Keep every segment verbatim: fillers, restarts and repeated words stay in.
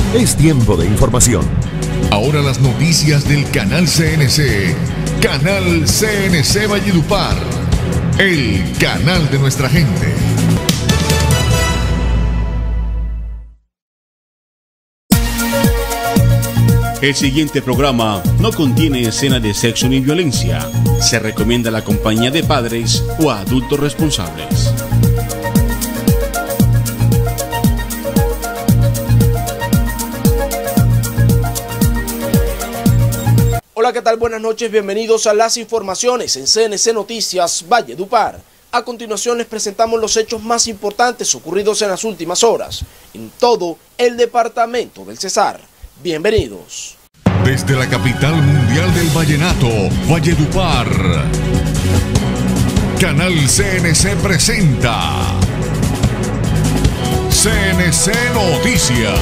Es tiempo de información. Ahora las noticias del Canal C N C. Canal C N C Valledupar. El canal de nuestra gente. El siguiente programa no contiene escena de sexo ni violencia. Se recomienda la compañía de padres o adultos responsables. Hola, ¿qué tal? Buenas noches, bienvenidos a las informaciones en C N C Noticias Valledupar. A continuación les presentamos los hechos más importantes ocurridos en las últimas horas en todo el departamento del Cesar. Bienvenidos. Desde la capital mundial del vallenato, Valledupar, Canal C N C presenta C N C Noticias.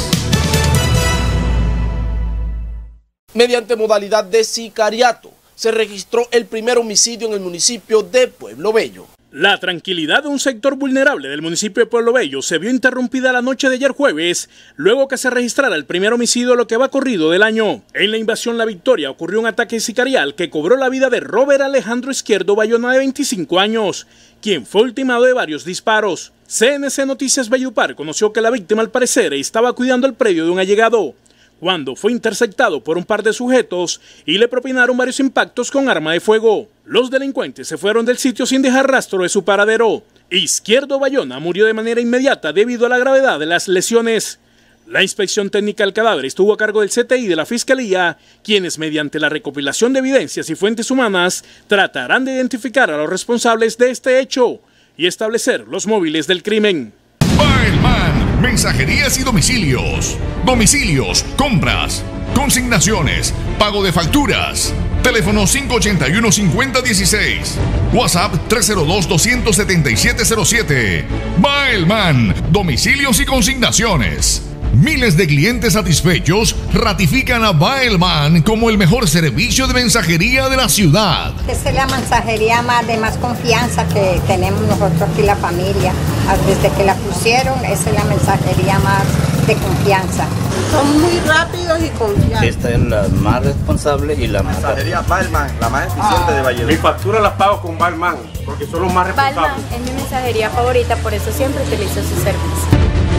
Mediante modalidad de sicariato, se registró el primer homicidio en el municipio de Pueblo Bello. La tranquilidad de un sector vulnerable del municipio de Pueblo Bello se vio interrumpida la noche de ayer jueves, luego que se registrara el primer homicidio de lo que va corrido del año. En la invasión La Victoria ocurrió un ataque sicarial que cobró la vida de Robert Alejandro Izquierdo Bayona, de veinticinco años, quien fue ultimado de varios disparos. C N C Noticias Valledupar conoció que la víctima al parecer estaba cuidando el predio de un allegado, cuando fue interceptado por un par de sujetos y le propinaron varios impactos con arma de fuego. Los delincuentes se fueron del sitio sin dejar rastro de su paradero. Izquierdo Bayona murió de manera inmediata debido a la gravedad de las lesiones. La inspección técnica del cadáver estuvo a cargo del C T I de la Fiscalía, quienes mediante la recopilación de evidencias y fuentes humanas tratarán de identificar a los responsables de este hecho y establecer los móviles del crimen. Baelman, mensajerías y domicilios. Domicilios, compras, consignaciones, pago de facturas. Teléfono cinco ocho uno, cinco cero uno seis. WhatsApp tres cero dos, dos siete siete cero siete. Baelman, domicilios y consignaciones. Miles de clientes satisfechos ratifican a Baelman como el mejor servicio de mensajería de la ciudad. Esta es la mensajería más de más confianza que tenemos nosotros aquí, la familia. Desde que la pusieron, esa es la mensajería más de confianza. Son muy rápidos y confiables. Esta es la más responsable y la más... Mensajería Baelman, la más eficiente ah. de Valledupar. Mi factura la pago con Baelman, porque son los más responsables. Baelman es mi mensajería favorita, por eso siempre utilizo su servicio.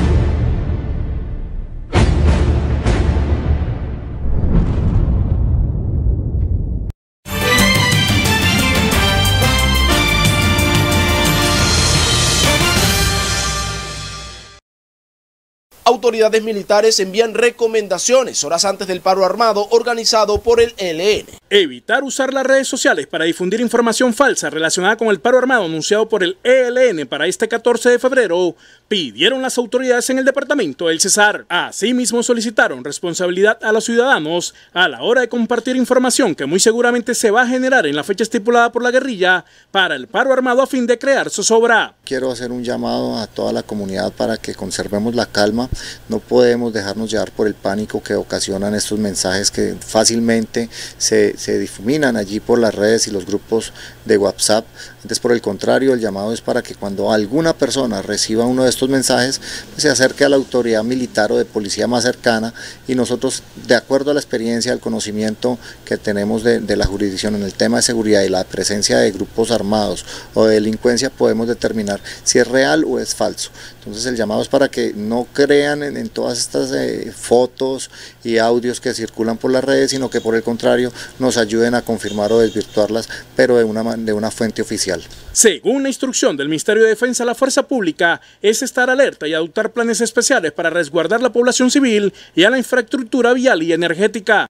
Autoridades militares envían recomendaciones horas antes del paro armado organizado por el E L N. Evitar usar las redes sociales para difundir información falsa relacionada con el paro armado anunciado por el E L N para este catorce de febrero, pidieron las autoridades en el departamento del Cesar. Asimismo solicitaron responsabilidad a los ciudadanos a la hora de compartir información que muy seguramente se va a generar en la fecha estipulada por la guerrilla para el paro armado a fin de crear zozobra. Quiero hacer un llamado a toda la comunidad para que conservemos la calma. No podemos dejarnos llevar por el pánico que ocasionan estos mensajes que fácilmente se, se difuminan allí por las redes y los grupos de WhatsApp. Antes, por el contrario, el llamado es para que cuando alguna persona reciba uno de estos mensajes, pues se acerque a la autoridad militar o de policía más cercana y nosotros, de acuerdo a la experiencia, al conocimiento que tenemos de, de la jurisdicción en el tema de seguridad y la presencia de grupos armados o de delincuencia, podemos determinar si es real o es falso. Entonces el llamado es para que no crean en, en todas estas eh, fotos y audios que circulan por las redes, sino que por el contrario nos ayuden a confirmar o desvirtuarlas, pero de una, de una fuente oficial. Según la instrucción del Ministerio de Defensa, la fuerza pública es estar alerta y adoptar planes especiales para resguardar la población civil y a la infraestructura vial y energética.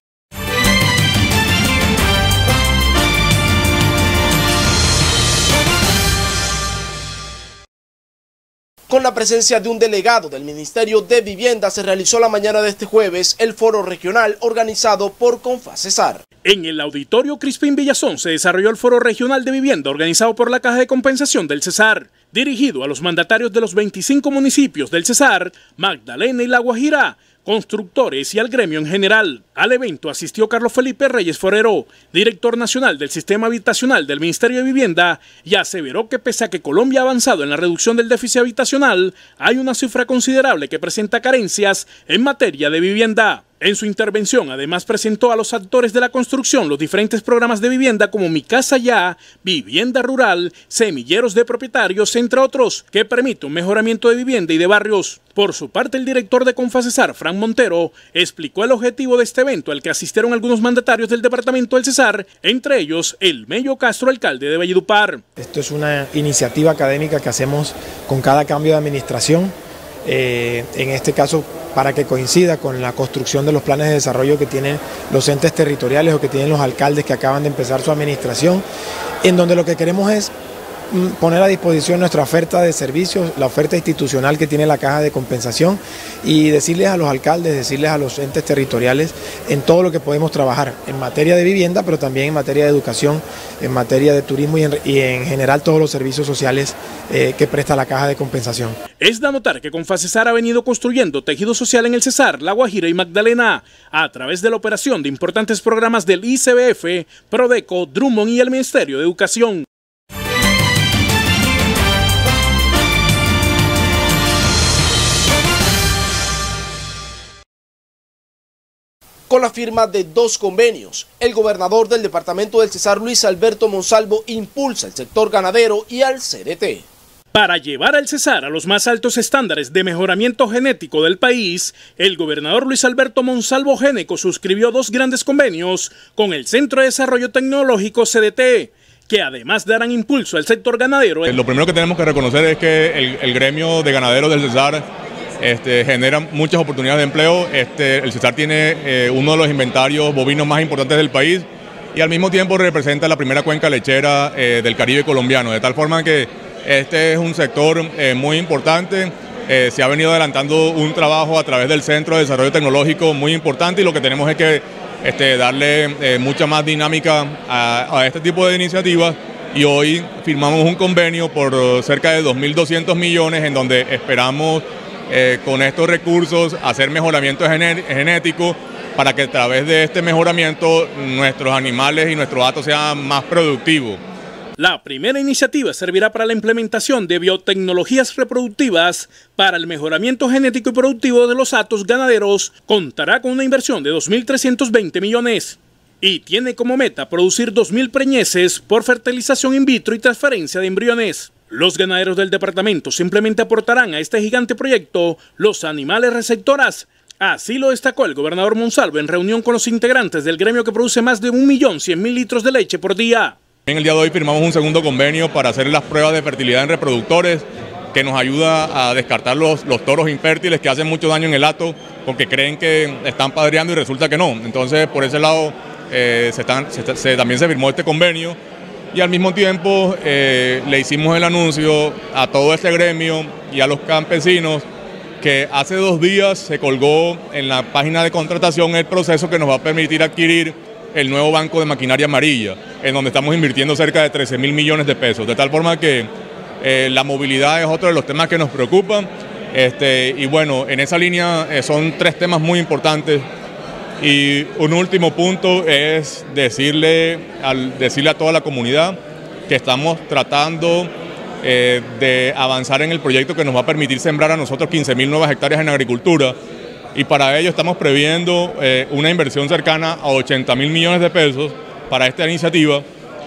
Con la presencia de un delegado del Ministerio de Vivienda se realizó la mañana de este jueves el foro regional organizado por Confacesar. En el Auditorio Crispín Villazón se desarrolló el Foro Regional de Vivienda organizado por la Caja de Compensación del Cesar, dirigido a los mandatarios de los veinticinco municipios del Cesar, Magdalena y La Guajira, constructores y al gremio en general. Al evento asistió Carlos Felipe Reyes Forero, director nacional del Sistema Habitacional del Ministerio de Vivienda, y aseveró que pese a que Colombia ha avanzado en la reducción del déficit habitacional, hay una cifra considerable que presenta carencias en materia de vivienda. En su intervención, además, presentó a los actores de la construcción los diferentes programas de vivienda como Mi Casa Ya, Vivienda Rural, Semilleros de Propietarios, entre otros, que permite un mejoramiento de vivienda y de barrios. Por su parte, el director de Confacesar, Fran Montero, explicó el objetivo de este evento al que asistieron algunos mandatarios del departamento del Cesar, entre ellos el Mello Castro, alcalde de Valledupar. Esto es una iniciativa académica que hacemos con cada cambio de administración, eh, en este caso para que coincida con la construcción de los planes de desarrollo que tienen los entes territoriales o que tienen los alcaldes que acaban de empezar su administración, en donde lo que queremos es poner a disposición nuestra oferta de servicios, la oferta institucional que tiene la Caja de Compensación, y decirles a los alcaldes, decirles a los entes territoriales en todo lo que podemos trabajar en materia de vivienda, pero también en materia de educación, en materia de turismo y en, y en general todos los servicios sociales eh, que presta la Caja de Compensación. Es de anotar que Confacesar ha venido construyendo tejido social en el Cesar, La Guajira y Magdalena a través de la operación de importantes programas del I C B F, Prodeco, Drummond y el Ministerio de Educación. Con la firma de dos convenios, el gobernador del departamento del Cesar, Luis Alberto Monsalvo, impulsa el sector ganadero y al C D T. Para llevar al Cesar a los más altos estándares de mejoramiento genético del país, el gobernador Luis Alberto Monsalvo Géneco suscribió dos grandes convenios con el Centro de Desarrollo Tecnológico C D T, que además darán impulso al sector ganadero. Lo primero que tenemos que reconocer es que el, el gremio de ganaderos del Cesar Este, genera muchas oportunidades de empleo. Este, el Cesar tiene eh, uno de los inventarios bovinos más importantes del país y al mismo tiempo representa la primera cuenca lechera eh, del Caribe colombiano, de tal forma que este es un sector eh, muy importante. Eh, se ha venido adelantando un trabajo a través del Centro de Desarrollo Tecnológico muy importante y lo que tenemos es que este, darle eh, mucha más dinámica a, a este tipo de iniciativas, y hoy firmamos un convenio por cerca de dos mil doscientos millones en donde esperamos Eh, con estos recursos hacer mejoramiento genético para que a través de este mejoramiento nuestros animales y nuestros datos sean más productivos. La primera iniciativa servirá para la implementación de biotecnologías reproductivas para el mejoramiento genético y productivo de los hatos ganaderos. Contará con una inversión de dos mil trescientos veinte millones y tiene como meta producir dos mil preñeces por fertilización in vitro y transferencia de embriones. Los ganaderos del departamento simplemente aportarán a este gigante proyecto los animales receptoras. Así lo destacó el gobernador Monsalvo en reunión con los integrantes del gremio que produce más de un millón cien mil litros de leche por día. En el día de hoy firmamos un segundo convenio para hacer las pruebas de fertilidad en reproductores, que nos ayuda a descartar los, los toros infértiles que hacen mucho daño en el hato porque creen que están padreando y resulta que no. Entonces, por ese lado eh, se están, se, se, también se firmó este convenio. Y al mismo tiempo eh, le hicimos el anuncio a todo este gremio y a los campesinos que hace dos días se colgó en la página de contratación el proceso que nos va a permitir adquirir el nuevo banco de maquinaria amarilla, en donde estamos invirtiendo cerca de trece mil millones de pesos, de tal forma que eh, la movilidad es otro de los temas que nos preocupan. Este, y bueno, en esa línea eh, son tres temas muy importantes. Y un último punto es decirle, al, decirle a toda la comunidad que estamos tratando eh, de avanzar en el proyecto que nos va a permitir sembrar a nosotros quince mil nuevas hectáreas en agricultura, y para ello estamos previendo eh, una inversión cercana a ochenta mil millones de pesos para esta iniciativa.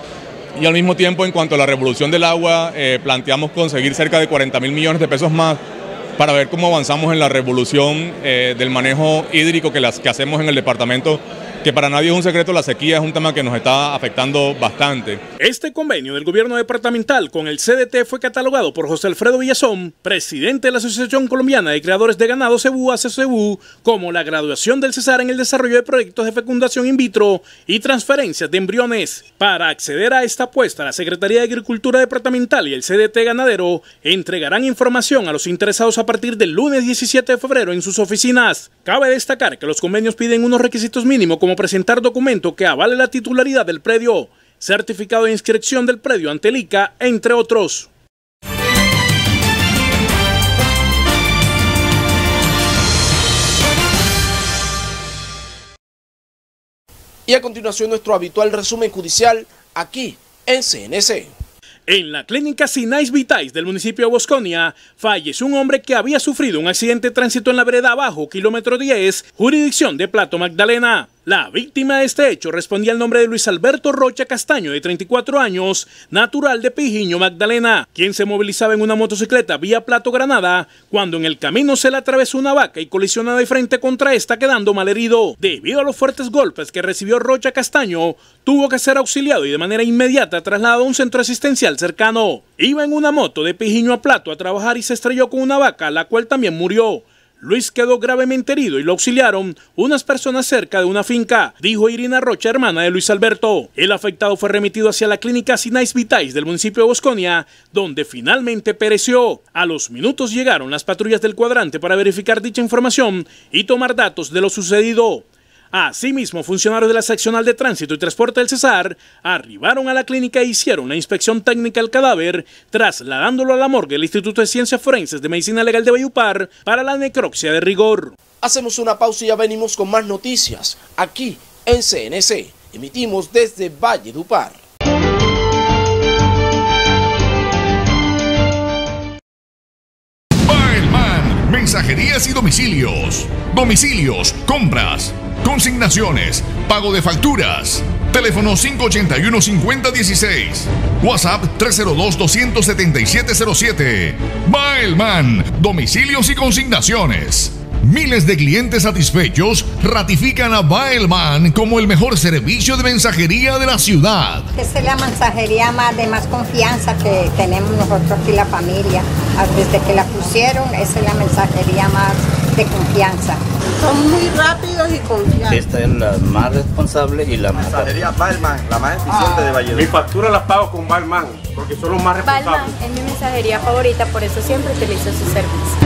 Y al mismo tiempo, en cuanto a la revolución del agua, eh, planteamos conseguir cerca de cuarenta mil millones de pesos más para ver cómo avanzamos en la revolución eh, del manejo hídrico que, las, que hacemos en el departamento, que para nadie es un secreto, la sequía es un tema que nos está afectando bastante. Este convenio del gobierno departamental con el C D T fue catalogado por José Alfredo Villazón, presidente de la Asociación Colombiana de Creadores de Ganado Cebú, A C C B, como la graduación del Cesar en el desarrollo de proyectos de fecundación in vitro y transferencias de embriones. Para acceder a esta apuesta, la Secretaría de Agricultura Departamental y el C D T Ganadero entregarán información a los interesados a partir del lunes diecisiete de febrero en sus oficinas. Cabe destacar que los convenios piden unos requisitos mínimos como presentar documento que avale la titularidad del predio, certificado de inscripción del predio ante el I C A, entre otros. Y a continuación nuestro habitual resumen judicial aquí en C N C. En la clínica Sinais Vitais del municipio de Bosconia, falleció un hombre que había sufrido un accidente de tránsito en la vereda abajo, kilómetro diez, jurisdicción de Plato Magdalena. La víctima de este hecho respondía al nombre de Luis Alberto Rocha Castaño, de treinta y cuatro años, natural de Pijiño, Magdalena, quien se movilizaba en una motocicleta vía Plato Granada, cuando en el camino se le atravesó una vaca y colisionó de frente contra esta, quedando malherido. Debido a los fuertes golpes que recibió Rocha Castaño, tuvo que ser auxiliado y de manera inmediata trasladado a un centro asistencial cercano. Iba en una moto de Pijiño a Plato a trabajar y se estrelló con una vaca, la cual también murió. Luis quedó gravemente herido y lo auxiliaron unas personas cerca de una finca, dijo Irina Rocha, hermana de Luis Alberto. El afectado fue remitido hacia la clínica Sinais Vitais del municipio de Bosconia, donde finalmente pereció. A los minutos llegaron las patrullas del cuadrante para verificar dicha información y tomar datos de lo sucedido. Asimismo, funcionarios de la seccional de tránsito y transporte del Cesar arribaron a la clínica e hicieron la inspección técnica del cadáver, trasladándolo a la morgue del Instituto de Ciencias Forenses de Medicina Legal de Valledupar para la necropsia de rigor. Hacemos una pausa y ya venimos con más noticias aquí en C N C. Emitimos desde Valledupar. Baelman, mensajerías y domicilios. Domicilios, compras, consignaciones, pago de facturas. Teléfono cinco ochenta y uno, cincuenta dieciséis. WhatsApp tres cero dos, dos siete siete cero siete. Baelman, domicilios y consignaciones. Miles de clientes satisfechos ratifican a Baelman como el mejor servicio de mensajería de la ciudad. Esta es la mensajería más de más confianza que tenemos nosotros aquí la familia. Desde que la pusieron, esa es la mensajería más de confianza. Son muy rápidos y confiables. Esta es la más responsable y la más mensajería Baelman, la más eficiente de Valledupar. Mi factura las pago con Baelman, porque son los más responsables. Baelman es mi mensajería favorita, por eso siempre utilizo su servicio.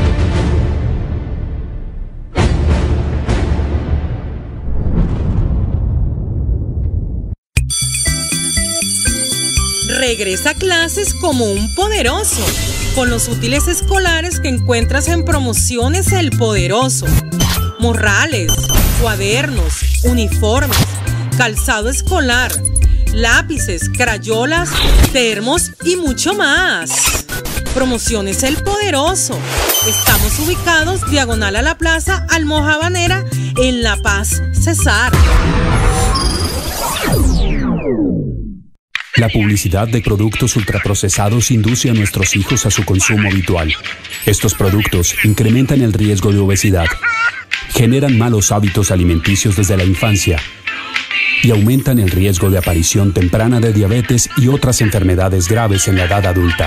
Regresa a clases como un poderoso, con los útiles escolares que encuentras en Promociones El Poderoso. Morrales, cuadernos, uniformes, calzado escolar, lápices, crayolas, termos y mucho más. Promociones El Poderoso. Estamos ubicados diagonal a la Plaza Almojabanera en La Paz, Cesar. La publicidad de productos ultraprocesados induce a nuestros hijos a su consumo habitual. Estos productos incrementan el riesgo de obesidad, generan malos hábitos alimenticios desde la infancia y aumentan el riesgo de aparición temprana de diabetes y otras enfermedades graves en la edad adulta.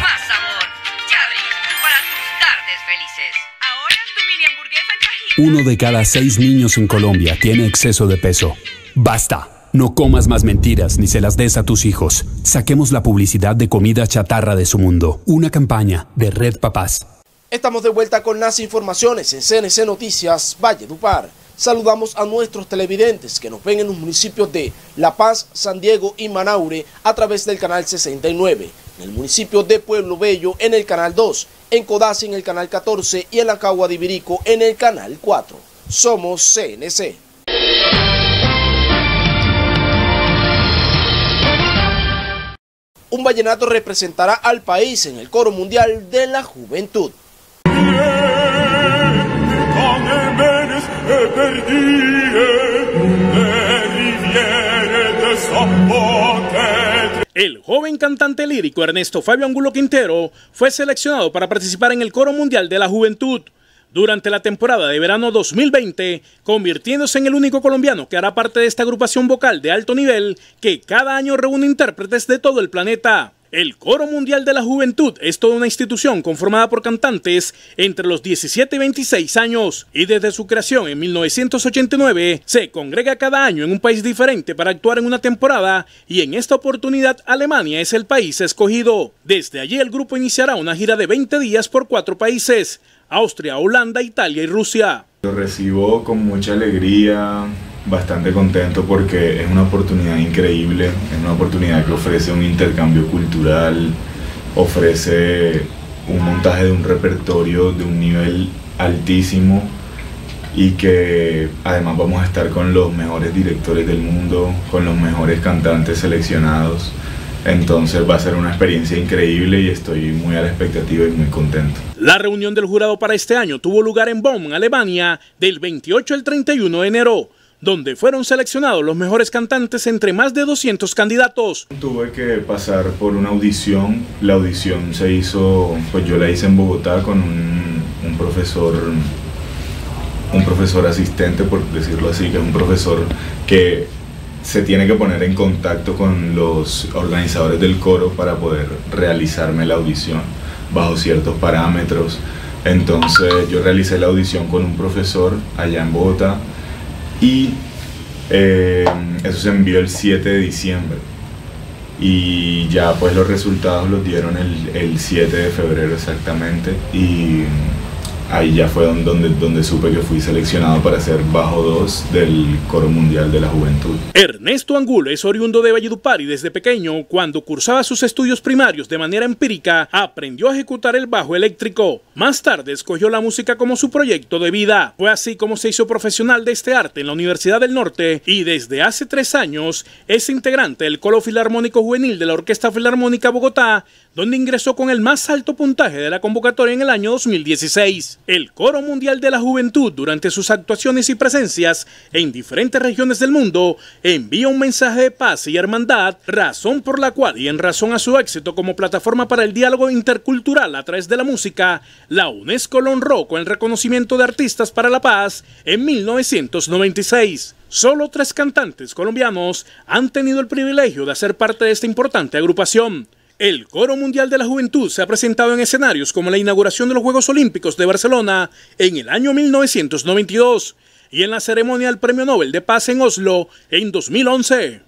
Uno de cada seis niños en Colombia tiene exceso de peso. ¡Basta! No comas más mentiras ni se las des a tus hijos. Saquemos la publicidad de comida chatarra de su mundo. Una campaña de Red Papás. Estamos de vuelta con las informaciones en C N C Noticias Valledupar. Saludamos a nuestros televidentes que nos ven en los municipios de La Paz, San Diego y Manaure a través del canal sesenta y nueve, en el municipio de Pueblo Bello en el canal dos, en Codazzi en el canal catorce y en la Cagua de Ibirico en el canal cuatro. Somos C N C. Un vallenato representará al país en el Coro Mundial de la Juventud. El joven cantante lírico Ernesto Fabio Angulo Quintero fue seleccionado para participar en el Coro Mundial de la Juventud durante la temporada de verano dos mil veinte, convirtiéndose en el único colombiano que hará parte de esta agrupación vocal de alto nivel que cada año reúne intérpretes de todo el planeta. El Coro Mundial de la Juventud es toda una institución conformada por cantantes entre los diecisiete y veintiséis años y desde su creación en mil novecientos ochenta y nueve se congrega cada año en un país diferente para actuar en una temporada y en esta oportunidad Alemania es el país escogido. Desde allí el grupo iniciará una gira de veinte días por cuatro países: Austria, Holanda, Italia y Rusia. Lo recibo con mucha alegría, bastante contento porque es una oportunidad increíble, es una oportunidad que ofrece un intercambio cultural, ofrece un montaje de un repertorio de un nivel altísimo y que además vamos a estar con los mejores directores del mundo, con los mejores cantantes seleccionados. Entonces va a ser una experiencia increíble y estoy muy a la expectativa y muy contento. La reunión del jurado para este año tuvo lugar en Bonn, Alemania, del veintiocho al treinta y uno de enero, donde fueron seleccionados los mejores cantantes entre más de doscientos candidatos. Tuve que pasar por una audición. La audición se hizo, pues yo la hice en Bogotá con un, un profesor, un profesor asistente, por decirlo así, que es un profesor que se tiene que poner en contacto con los organizadores del coro para poder realizarme la audición bajo ciertos parámetros. Entonces yo realicé la audición con un profesor allá en Bogotá y eh, eso se envió el siete de diciembre y ya pues los resultados los dieron el, el siete de febrero exactamente, y ahí ya fue donde, donde, donde supe que fui seleccionado para ser bajo dos del Coro Mundial de la Juventud. Ernesto Angulo es oriundo de Valledupar y desde pequeño, cuando cursaba sus estudios primarios de manera empírica, aprendió a ejecutar el bajo eléctrico. Más tarde escogió la música como su proyecto de vida. Fue así como se hizo profesional de este arte en la Universidad del Norte y desde hace tres años es integrante del Coro Filarmónico Juvenil de la Orquesta Filarmónica Bogotá, donde ingresó con el más alto puntaje de la convocatoria en el año dos mil dieciséis. El Coro Mundial de la Juventud, durante sus actuaciones y presencias en diferentes regiones del mundo, envía un mensaje de paz y hermandad, razón por la cual y en razón a su éxito como plataforma para el diálogo intercultural a través de la música, la UNESCO lo honró con el reconocimiento de Artistas para la Paz en mil novecientos noventa y seis. Solo tres cantantes colombianos han tenido el privilegio de hacer parte de esta importante agrupación. El Coro Mundial de la Juventud se ha presentado en escenarios como la inauguración de los Juegos Olímpicos de Barcelona en el año mil novecientos noventa y dos y en la ceremonia del Premio Nobel de Paz en Oslo en dos mil once.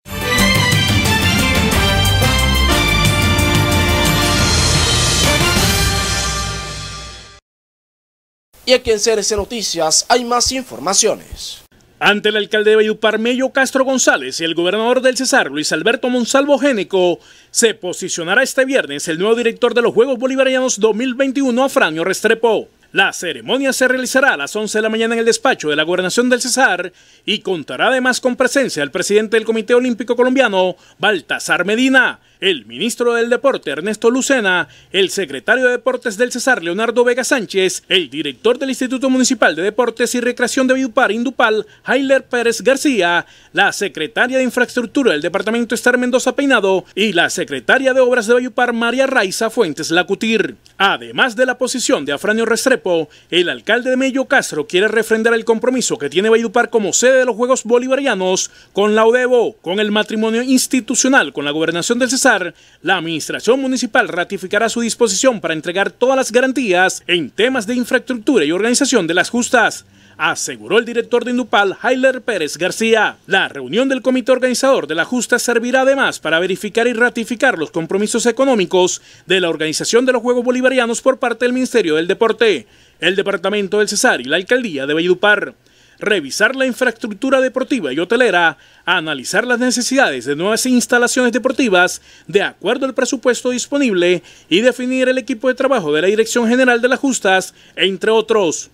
Y aquí en C N C Noticias hay más informaciones. Ante el alcalde de Valledupar, Mello Castro González, y el gobernador del Cesar, Luis Alberto Monsalvo Génico, se posicionará este viernes el nuevo director de los Juegos Bolivarianos dos mil veintiuno, Afranio Restrepo. La ceremonia se realizará a las once de la mañana en el despacho de la Gobernación del Cesar y contará además con presencia del presidente del Comité Olímpico Colombiano, Baltasar Medina, el ministro del Deporte, Ernesto Lucena, el secretario de Deportes del Cesar, Leonardo Vega Sánchez, el director del Instituto Municipal de Deportes y Recreación de Valledupar, Indupal, Jailer Pérez García, la secretaria de Infraestructura del Departamento, Esther Mendoza Peinado, y la secretaria de Obras de Valledupar, María Raiza Fuentes Lacutir. Además de la posición de Afranio Restrepo, el alcalde de Mello Castro quiere refrendar el compromiso que tiene Valledupar como sede de los Juegos Bolivarianos con la ODEBO, con el matrimonio institucional con la Gobernación del Cesar. La administración municipal ratificará su disposición para entregar todas las garantías en temas de infraestructura y organización de las justas, aseguró el director de Indupal, Jailer Pérez García. La reunión del comité organizador de la justa servirá además para verificar y ratificar los compromisos económicos de la organización de los Juegos Bolivarianos por parte del Ministerio del Deporte, el Departamento del Cesar y la Alcaldía de Valledupar. Revisar la infraestructura deportiva y hotelera, analizar las necesidades de nuevas instalaciones deportivas de acuerdo al presupuesto disponible y definir el equipo de trabajo de la Dirección General de las Justas, entre otros.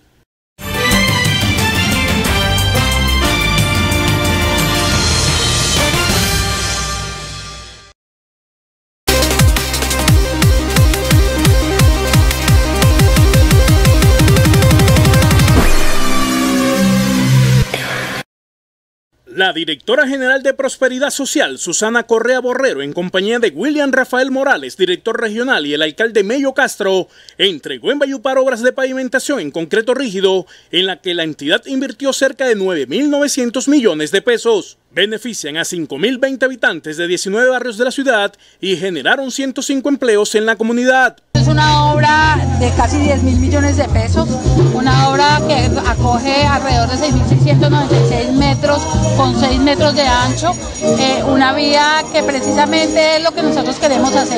La directora general de Prosperidad Social, Susana Correa Borrero, en compañía de William Rafael Morales, director regional, y el alcalde Mello Castro, entregó en Valledupar obras de pavimentación en concreto rígido, en la que la entidad invirtió cerca de nueve mil novecientos millones de pesos. Benefician a cinco mil veinte habitantes de diecinueve barrios de la ciudad y generaron ciento cinco empleos en la comunidad. Es una obra de casi diez mil millones de pesos, una obra que acoge alrededor de seis mil seiscientos noventa y seis metros con seis metros de ancho, eh, una vía que precisamente es lo que nosotros queremos hacer.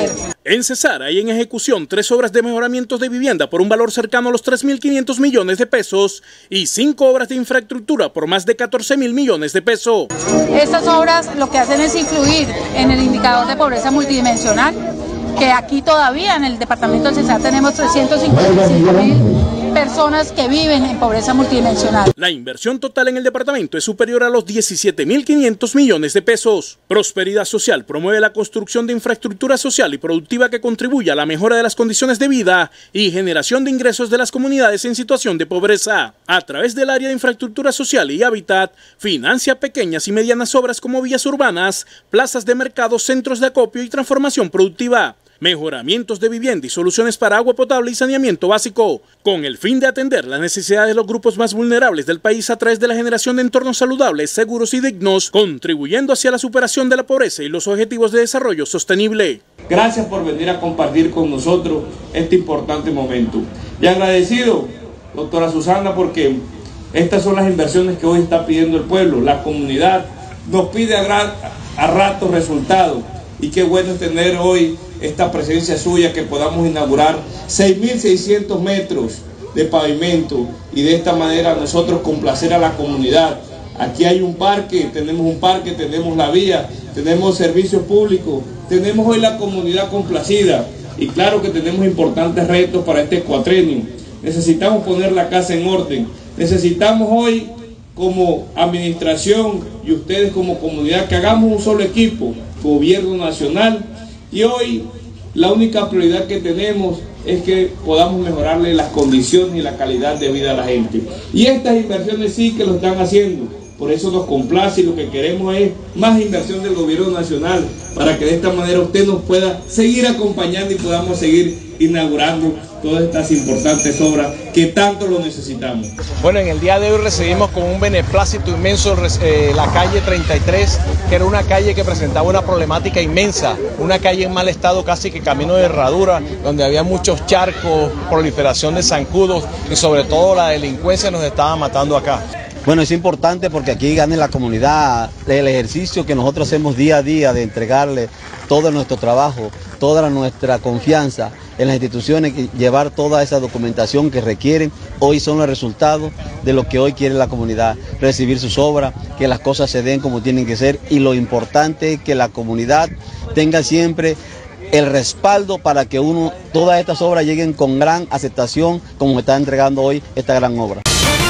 En Cesar hay en ejecución tres obras de mejoramientos de vivienda por un valor cercano a los tres mil quinientos millones de pesos y cinco obras de infraestructura por más de catorce mil millones de pesos. Estas obras lo que hacen es influir en el indicador de pobreza multidimensional, que aquí todavía en el departamento de Cesar tenemos trescientos cincuenta y cinco mil personas que viven en pobreza multidimensional. La inversión total en el departamento es superior a los diecisiete mil quinientos millones de pesos. Prosperidad Social promueve la construcción de infraestructura social y productiva que contribuya a la mejora de las condiciones de vida y generación de ingresos de las comunidades en situación de pobreza. A través del área de infraestructura social y hábitat, financia pequeñas y medianas obras como vías urbanas, plazas de mercado, centros de acopio y transformación productiva, mejoramientos de vivienda y soluciones para agua potable y saneamiento básico, con el fin de atender las necesidades de los grupos más vulnerables del país a través de la generación de entornos saludables, seguros y dignos, contribuyendo hacia la superación de la pobreza y los objetivos de desarrollo sostenible. Gracias por venir a compartir con nosotros este importante momento. Y agradecido, doctora Susana, porque estas son las inversiones que hoy está pidiendo el pueblo. La comunidad nos pide a, a ratos resultados. Y qué bueno es tener hoy esta presencia suya, que podamos inaugurar seis mil seiscientos metros de pavimento y de esta manera nosotros complacer a la comunidad. Aquí hay un parque, tenemos un parque, tenemos la vía, tenemos servicios públicos, tenemos hoy la comunidad complacida y claro que tenemos importantes retos para este cuatrenio. Necesitamos poner la casa en orden, necesitamos hoy como administración y ustedes como comunidad que hagamos un solo equipo, gobierno nacional, y hoy la única prioridad que tenemos es que podamos mejorarle las condiciones y la calidad de vida a la gente. Y estas inversiones sí que lo están haciendo, por eso nos complace y lo que queremos es más inversión del gobierno nacional para que de esta manera usted nos pueda seguir acompañando y podamos seguir inaugurando todas estas importantes obras que tanto lo necesitamos. Bueno, en el día de hoy recibimos con un beneplácito inmenso eh, la calle treinta y tres, que era una calle que presentaba una problemática inmensa, una calle en mal estado, casi que camino de herradura, donde había muchos charcos, proliferación de zancudos y sobre todo la delincuencia nos estaba matando acá. Bueno, es importante porque aquí gane la comunidad el ejercicio que nosotros hacemos día a día de entregarle todo nuestro trabajo, toda nuestra confianza en las instituciones, y llevar toda esa documentación que requieren. Hoy son los resultados de lo que hoy quiere la comunidad, recibir sus obras, que las cosas se den como tienen que ser, y lo importante es que la comunidad tenga siempre el respaldo para que uno, todas estas obras lleguen con gran aceptación, como está entregando hoy esta gran obra.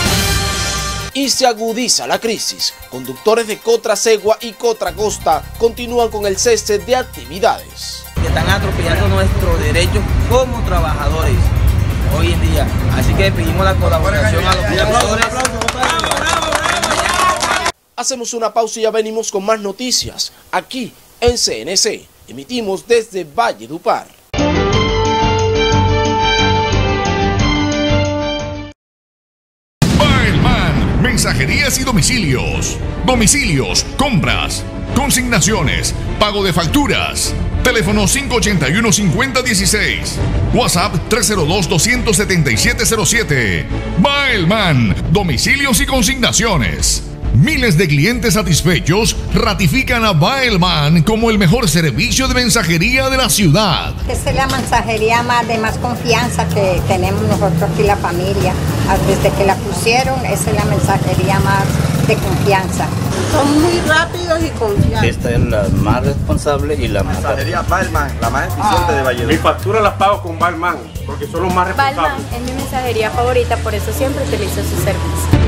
Y se agudiza la crisis. Conductores de Cotra Segua y Cotra Costa continúan con el cese de actividades. Están atropellando nuestros derechos como trabajadores hoy en día. Así que pedimos la colaboración a los conductores. Hacemos una pausa y ya venimos con más noticias aquí en C N C. Emitimos desde Valledupar. Mensajerías y domicilios. Domicilios, compras, consignaciones, pago de facturas. Teléfono cinco ochenta y uno, cincuenta dieciséis. WhatsApp tres cero dos, dos siete siete cero siete. Baelman, domicilios y consignaciones. Miles de clientes satisfechos ratifican a Baelman como el mejor servicio de mensajería de la ciudad. Esta es la mensajería más de más confianza que tenemos nosotros aquí la familia. Desde que la pusieron, esa es la mensajería más de confianza. Son muy rápidos y confiables. Esta es la más responsable y la más mensajería Baelman, la más eficiente de Valledupar. Mi factura las pago con Baelman, porque son los más responsables. Baelman es mi mensajería favorita, por eso siempre utilizo su servicio.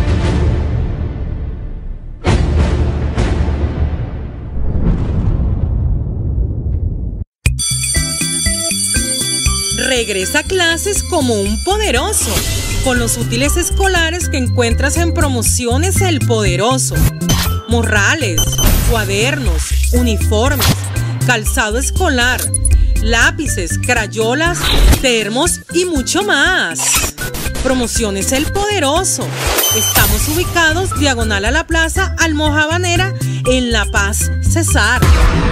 Regresa a clases como un poderoso, con los útiles escolares que encuentras en Promociones El Poderoso. Morrales, cuadernos, uniformes, calzado escolar, lápices, crayolas, termos y mucho más. Promociones El Poderoso. Estamos ubicados diagonal a la Plaza Almojabanera en La Paz, Cesar.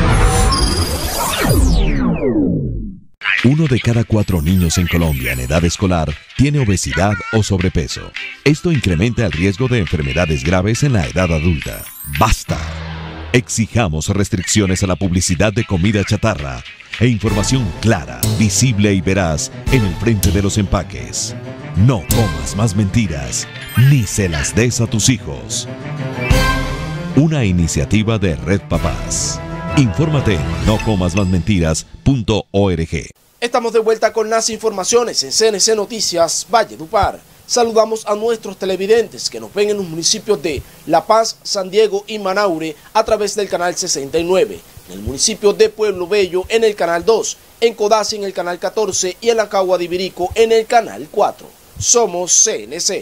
Uno de cada cuatro niños en Colombia en edad escolar tiene obesidad o sobrepeso. Esto incrementa el riesgo de enfermedades graves en la edad adulta. ¡Basta! Exijamos restricciones a la publicidad de comida chatarra e información clara, visible y veraz en el frente de los empaques. No comas más mentiras, ni se las des a tus hijos. Una iniciativa de Red Papás. Infórmate en no comas más mentiras punto org. Estamos de vuelta con las informaciones en C N C Noticias Valledupar. Saludamos a nuestros televidentes que nos ven en los municipios de La Paz, San Diego y Manaure a través del canal sesenta y nueve, en el municipio de Pueblo Bello en el canal dos, en Codazzi en el canal catorce y en la Cagua de Ibirico en el canal cuatro. Somos C N C.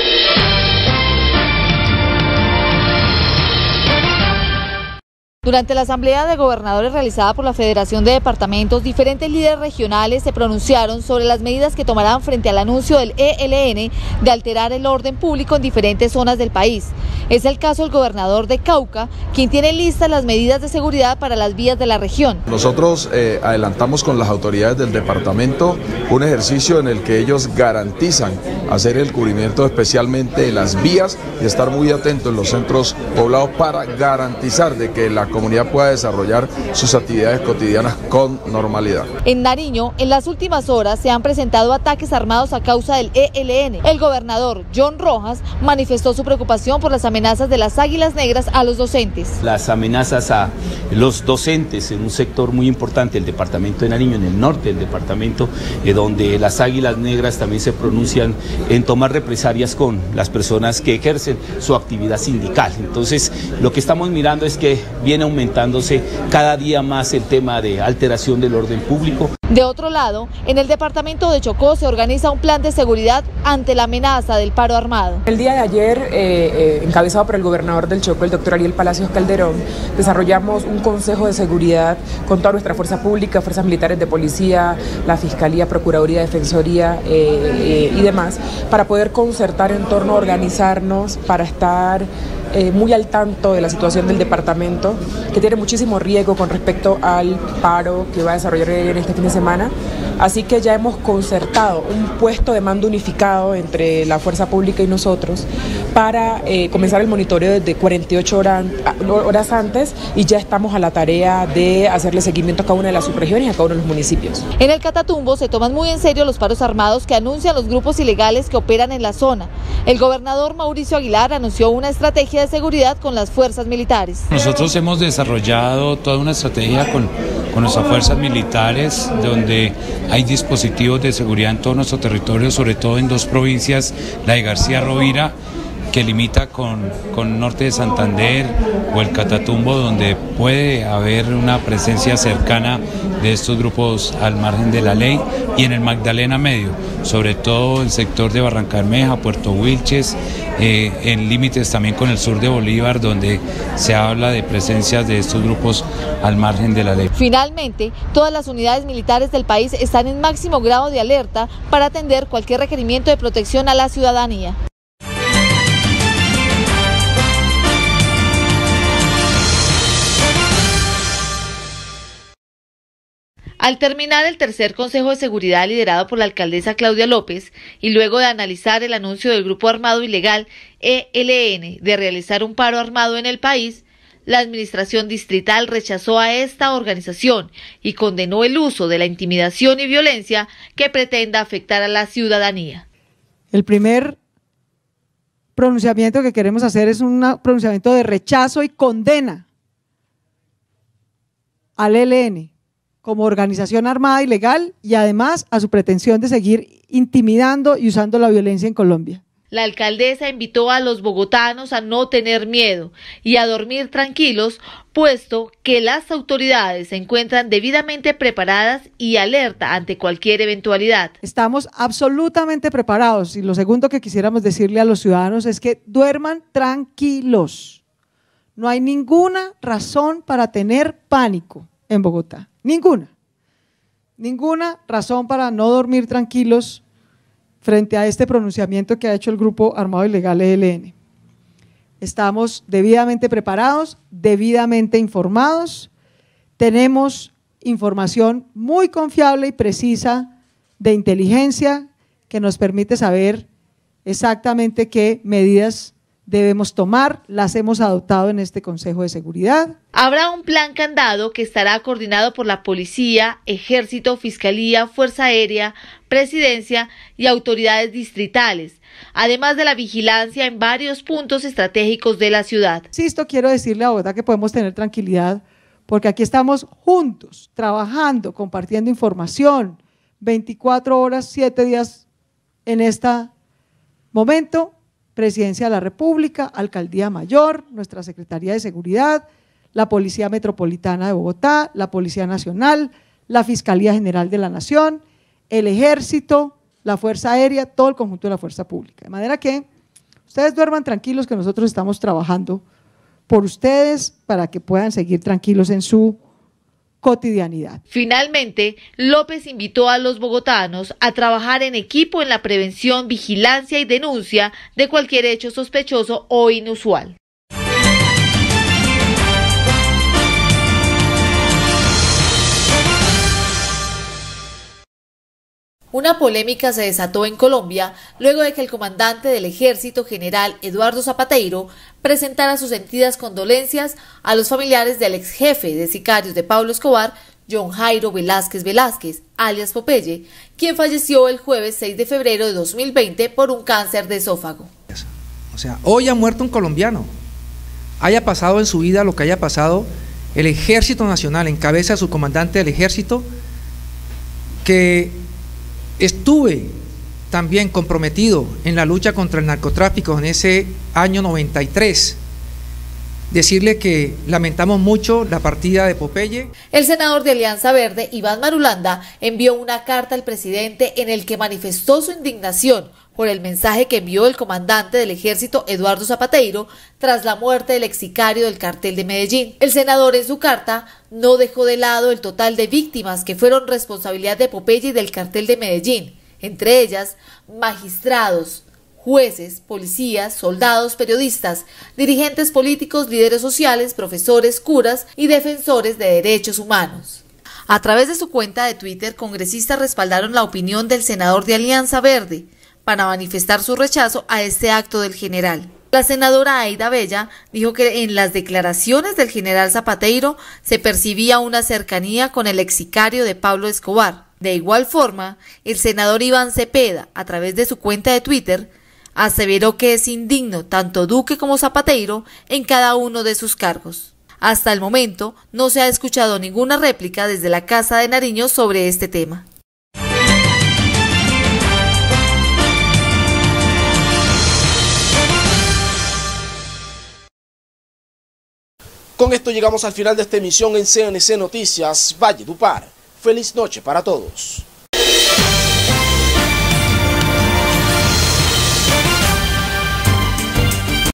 Durante la Asamblea de Gobernadores realizada por la Federación de Departamentos, diferentes líderes regionales se pronunciaron sobre las medidas que tomarán frente al anuncio del E L N de alterar el orden público en diferentes zonas del país. Es el caso del gobernador de Cauca, quien tiene listas las medidas de seguridad para las vías de la región. Nosotros eh, adelantamos con las autoridades del departamento un ejercicio en el que ellos garantizan hacer el cubrimiento especialmente de las vías y estar muy atentos en los centros poblados para garantizar de que la comunidad pueda desarrollar sus actividades cotidianas con normalidad. En Nariño, en las últimas horas se han presentado ataques armados a causa del E L N. El gobernador John Rojas manifestó su preocupación por las amenazas de las Águilas Negras a los docentes. Las amenazas a los docentes en un sector muy importante del departamento de Nariño, en el norte del departamento, eh, donde las Águilas Negras también se pronuncian en tomar represalias con las personas que ejercen su actividad sindical. Entonces, lo que estamos mirando es que viene aumentándose cada día más el tema de alteración del orden público. De otro lado, en el departamento de Chocó se organiza un plan de seguridad ante la amenaza del paro armado. El día de ayer, eh, eh, encabezado por el gobernador del Chocó, el doctor Ariel Palacios Calderón, desarrollamos un consejo de seguridad con toda nuestra fuerza pública, fuerzas militares de policía, la Fiscalía, Procuraduría, Defensoría eh, eh, y demás, para poder concertar en torno a organizarnos, para estar Eh, muy al tanto de la situación del departamento, que tiene muchísimo riesgo con respecto al paro que va a desarrollar en este fin de semana. Así que ya hemos concertado un puesto de mando unificado entre la fuerza pública y nosotros para eh, comenzar el monitoreo desde cuarenta y ocho horas, horas antes, y ya estamos a la tarea de hacerle seguimiento a cada una de las subregiones y a cada uno de los municipios. En el Catatumbo se toman muy en serio los paros armados que anuncian los grupos ilegales que operan en la zona. El gobernador Mauricio Aguilar anunció una estrategia de seguridad con las fuerzas militares. Nosotros hemos desarrollado toda una estrategia con, con nuestras fuerzas militares, donde hay dispositivos de seguridad en todo nuestro territorio, sobre todo en dos provincias, la de García Rovira, que limita con, con norte de Santander, o el Catatumbo, donde puede haber una presencia cercana de estos grupos al margen de la ley, y en el Magdalena Medio, sobre todo el sector de Barrancabermeja, Puerto Wilches, eh, en límites también con el sur de Bolívar, donde se habla de presencias de estos grupos al margen de la ley. Finalmente, todas las unidades militares del país están en máximo grado de alerta para atender cualquier requerimiento de protección a la ciudadanía. Al terminar el tercer Consejo de Seguridad liderado por la alcaldesa Claudia López y luego de analizar el anuncio del Grupo Armado Ilegal E L N de realizar un paro armado en el país, la administración distrital rechazó a esta organización y condenó el uso de la intimidación y violencia que pretenda afectar a la ciudadanía. El primer pronunciamiento que queremos hacer es un pronunciamiento de rechazo y condena al E L N como organización armada ilegal y además a su pretensión de seguir intimidando y usando la violencia en Colombia. La alcaldesa invitó a los bogotanos a no tener miedo y a dormir tranquilos, puesto que las autoridades se encuentran debidamente preparadas y alerta ante cualquier eventualidad. Estamos absolutamente preparados y lo segundo que quisiéramos decirle a los ciudadanos es que duerman tranquilos. No hay ninguna razón para tener pánico en Bogotá. Ninguna, ninguna razón para no dormir tranquilos frente a este pronunciamiento que ha hecho el Grupo Armado Ilegal E L N. Estamos debidamente preparados, debidamente informados, tenemos información muy confiable y precisa de inteligencia que nos permite saber exactamente qué medidas debemos tomar, las hemos adoptado en este Consejo de Seguridad. Habrá un plan candado que estará coordinado por la Policía, Ejército, Fiscalía, Fuerza Aérea, Presidencia y autoridades distritales, además de la vigilancia en varios puntos estratégicos de la ciudad. Insisto, quiero decirle a Bogotá que podemos tener tranquilidad porque aquí estamos juntos, trabajando, compartiendo información, veinticuatro horas, siete días en este momento. Presidencia de la República, Alcaldía Mayor, nuestra Secretaría de Seguridad, la Policía Metropolitana de Bogotá, la Policía Nacional, la Fiscalía General de la Nación, el Ejército, la Fuerza Aérea, todo el conjunto de la Fuerza Pública. De manera que ustedes duerman tranquilos que nosotros estamos trabajando por ustedes para que puedan seguir tranquilos en su cotidianidad. Finalmente, López invitó a los bogotanos a trabajar en equipo en la prevención, vigilancia y denuncia de cualquier hecho sospechoso o inusual. Una polémica se desató en Colombia luego de que el comandante del Ejército, general Eduardo Zapateiro, presentara sus sentidas condolencias a los familiares del ex jefe de sicarios de Pablo Escobar, John Jairo Velázquez Velázquez, alias Popeye, quien falleció el jueves seis de febrero de dos mil veinte por un cáncer de esófago. O sea, hoy ha muerto un colombiano, haya pasado en su vida lo que haya pasado, el Ejército Nacional, en cabeza de su comandante del Ejército, que estuve también comprometido en la lucha contra el narcotráfico en ese año noventa y tres. Decirle que lamentamos mucho la partida de Popeye. El senador de Alianza Verde, Iván Marulanda, envió una carta al presidente en el que manifestó su indignación por el mensaje que envió el comandante del Ejército, Eduardo Zapateiro, tras la muerte del ex sicario del cartel de Medellín. El senador en su carta no dejó de lado el total de víctimas que fueron responsabilidad de Popeye y del cartel de Medellín, entre ellas magistrados, jueces, policías, soldados, periodistas, dirigentes políticos, líderes sociales, profesores, curas y defensores de derechos humanos. A través de su cuenta de Twitter, congresistas respaldaron la opinión del senador de Alianza Verde para manifestar su rechazo a este acto del general. La senadora Aida Bella dijo que en las declaraciones del general Zapateiro se percibía una cercanía con el ex sicario de Pablo Escobar. De igual forma, el senador Iván Cepeda, a través de su cuenta de Twitter, aseveró que es indigno tanto Duque como Zapateiro en cada uno de sus cargos. Hasta el momento no se ha escuchado ninguna réplica desde la Casa de Nariño sobre este tema. Con esto llegamos al final de esta emisión en C N C Noticias Valledupar. Feliz noche para todos.